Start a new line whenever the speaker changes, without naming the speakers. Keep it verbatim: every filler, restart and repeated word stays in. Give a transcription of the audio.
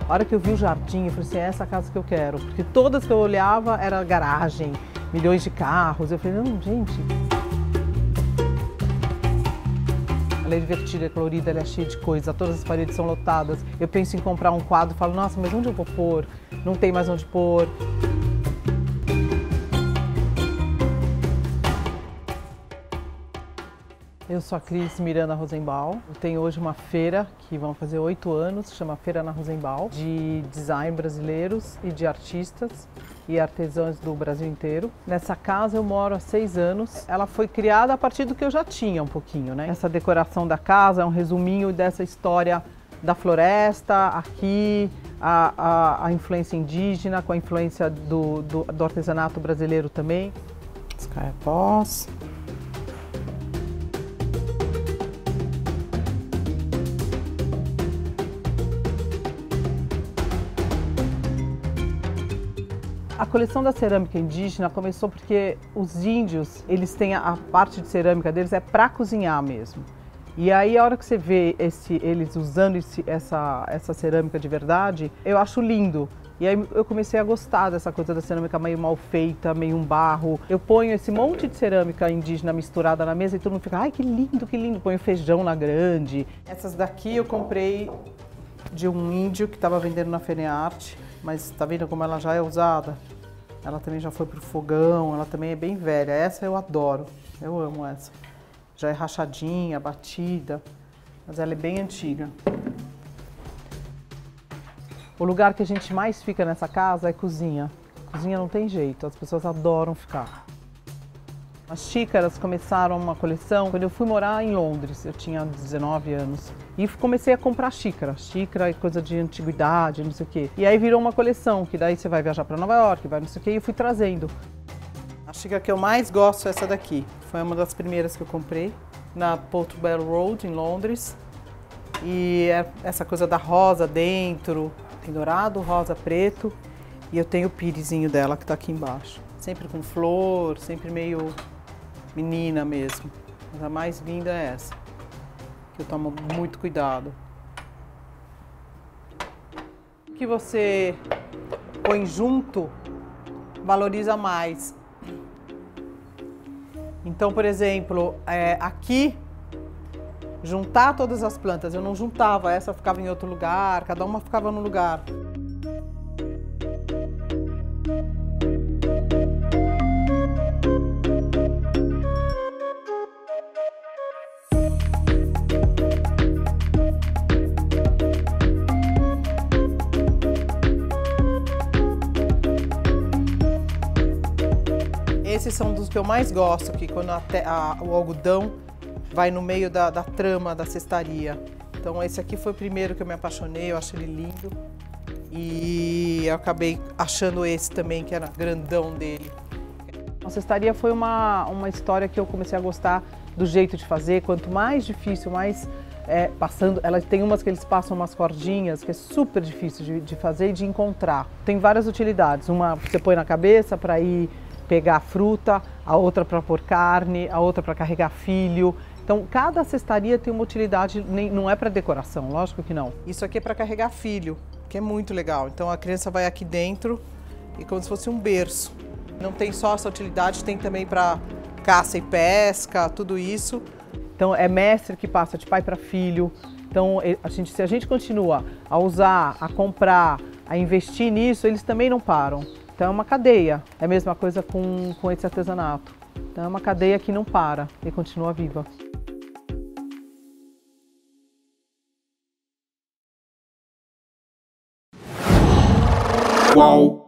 A hora que eu vi o jardim, eu falei assim, é essa casa que eu quero. Porque todas que eu olhava era garagem, milhões de carros. Eu falei, não, gente. Ela é divertida, é colorida, ela é cheia de coisa, todas as paredes são lotadas. Eu penso em comprar um quadro e falo, nossa, mas onde eu vou pôr? Não tem mais onde pôr. Eu sou a Cris Miranda Rosenbaum. Eu tenho hoje uma feira que vão fazer oito anos, chama Feira Ana Rosenbaum, de design brasileiros e de artistas e artesãos do Brasil inteiro. Nessa casa eu moro há seis anos. Ela foi criada a partir do que eu já tinha um pouquinho, né? Essa decoração da casa é um resuminho dessa história da floresta, aqui, a, a, a influência indígena, com a influência do, do, do artesanato brasileiro também. Escarpós. A coleção da cerâmica indígena começou porque os índios, eles têm a, a parte de cerâmica deles é para cozinhar mesmo. E aí a hora que você vê esse, eles usando esse, essa, essa cerâmica de verdade, eu acho lindo. E aí eu comecei a gostar dessa coisa da cerâmica meio mal feita, meio um barro. Eu ponho esse monte de cerâmica indígena misturada na mesa e todo mundo fica, ai que lindo, que lindo. Ponho feijão na grande. Essas daqui eu comprei de um índio que estava vendendo na Fenearte. Mas tá vendo como ela já é usada? Ela também já foi pro fogão, ela também é bem velha. Essa eu adoro, eu amo essa. Já é rachadinha, batida, mas ela é bem antiga. O lugar que a gente mais fica nessa casa é cozinha. Cozinha não tem jeito, as pessoas adoram ficar. As xícaras começaram uma coleção quando eu fui morar em Londres, eu tinha dezenove anos. E comecei a comprar xícara, xícara é coisa de antiguidade, não sei o quê. E aí virou uma coleção, que daí você vai viajar para Nova York, vai não sei o quê, e eu fui trazendo. A xícara que eu mais gosto é essa daqui. Foi uma das primeiras que eu comprei, na Portobello Road, em Londres. E é essa coisa da rosa dentro, tem dourado, rosa, preto. E eu tenho o pirezinho dela, que tá aqui embaixo. Sempre com flor, sempre meio menina mesmo. Mas a mais linda é essa, que eu tomo muito cuidado. O que você põe junto valoriza mais. Então, por exemplo, é, aqui, juntar todas as plantas, eu não juntava, essa ficava em outro lugar, cada uma ficava num lugar. Esses são dos que eu mais gosto, que quando a, a, o algodão vai no meio da, da trama da cestaria. Então esse aqui foi o primeiro que eu me apaixonei, eu acho ele lindo. E eu acabei achando esse também, que era grandão dele. A cestaria foi uma, uma história que eu comecei a gostar do jeito de fazer. Quanto mais difícil, mais é, passando... Ela tem umas que eles passam umas cordinhas, que é super difícil de, de fazer e de encontrar. Tem várias utilidades. Uma você põe na cabeça para ir pegar a fruta, a outra para pôr carne, a outra para carregar filho. Então, cada cestaria tem uma utilidade, nem, não é para decoração, lógico que não. Isso aqui é para carregar filho, que é muito legal. Então, a criança vai aqui dentro e como se fosse um berço. Não tem só essa utilidade, tem também para caça e pesca, tudo isso. Então, é mestre que passa de pai para filho. Então, a gente, se a gente continua a usar, a comprar, a investir nisso, eles também não param. Então é uma cadeia, é a mesma coisa com, com esse artesanato. Então é uma cadeia que não para e continua viva.
Uau!